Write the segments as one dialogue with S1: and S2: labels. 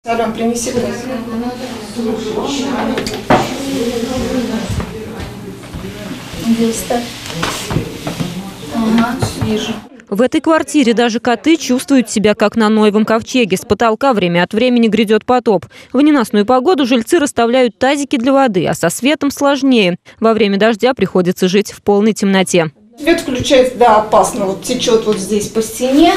S1: Салям, принеси.
S2: Вижу.
S3: В этой квартире даже коты чувствуют себя как на Ноевом ковчеге. С потолка время от времени грядет потоп. В ненастную погоду жильцы расставляют тазики для воды, а со светом сложнее. Во время дождя приходится жить в полной темноте.
S1: Свет включается, да, опасно. Вот течет вот здесь по стене.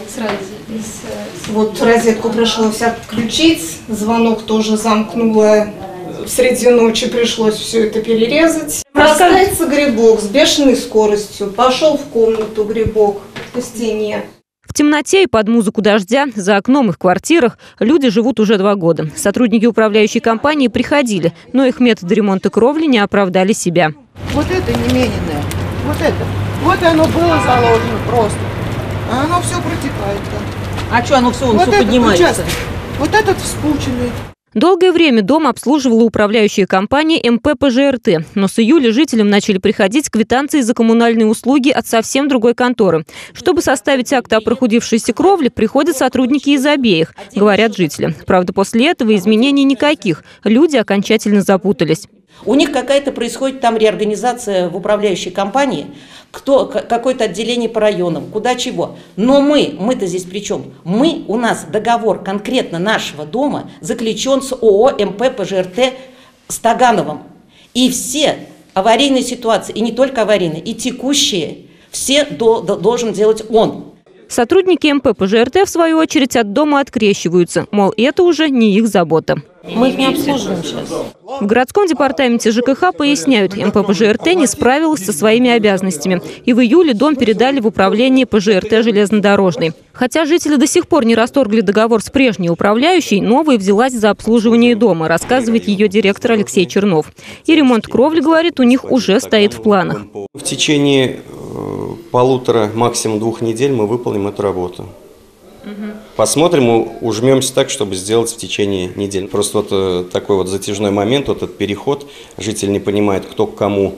S1: Вот розетку пришлось отключить. Звонок тоже замкнула. Среди ночи пришлось все это перерезать. Растается грибок с бешеной скоростью. Пошел в комнату грибок по стене.
S3: В темноте и под музыку дождя за окном их квартирах люди живут уже 2 года. Сотрудники управляющей компании приходили, но их методы ремонта кровли не оправдали себя.
S4: Вот это немененное, вот это. Вот оно было заложено просто. А оно все протекает.
S2: А что оно все,
S4: вот
S2: все поднимается?
S4: Участок, вот этот вспученный.
S3: Долгое время дом обслуживала управляющая компания МП ПЖРТ. Но с июля жителям начали приходить квитанции за коммунальные услуги от совсем другой конторы. Чтобы составить акт о прохудившейся кровле, приходят сотрудники из обеих, говорят жители. Правда, после этого изменений никаких. Люди окончательно запутались.
S5: У них какая-то происходит там реорганизация в управляющей компании, какое-то отделение по районам, куда чего. Но мы-то здесь при чем? У нас договор конкретно нашего дома заключен с ООО МП ПЖРТ Стагановым. И все аварийные ситуации, и не только аварийные, и текущие, все должен делать он.
S3: Сотрудники МП ПЖРТ, в свою очередь, от дома открещиваются. Мол, это уже не их забота.
S2: Мы их не обслуживаем сейчас.
S3: В городском департаменте ЖКХ поясняют, МП ПЖРТ не справилась со своими обязанностями. И в июле дом передали в управление ПЖРТ железнодорожный. Хотя жители до сих пор не расторгли договор с прежней управляющей, новая взялась за обслуживание дома, рассказывает ее директор Алексей Чернов. И ремонт кровли, говорит, у них уже стоит в планах.
S6: В течение 1,5, максимум 2 недель мы выполним эту работу. Посмотрим, ужмемся так, чтобы сделать в течение недели. Просто вот такой вот затяжной момент, вот этот переход. Житель не понимает, кто к кому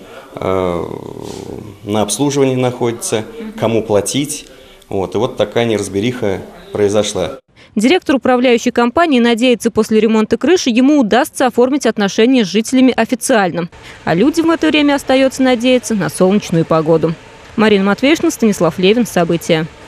S6: на обслуживании находится, кому платить. Вот, и вот такая неразбериха произошла.
S3: Директор управляющей компании надеется, после ремонта крыши ему удастся оформить отношения с жителями официально. А людям в это время остается надеяться на солнечную погоду. Марина Матвеевна, Станислав Левин. События.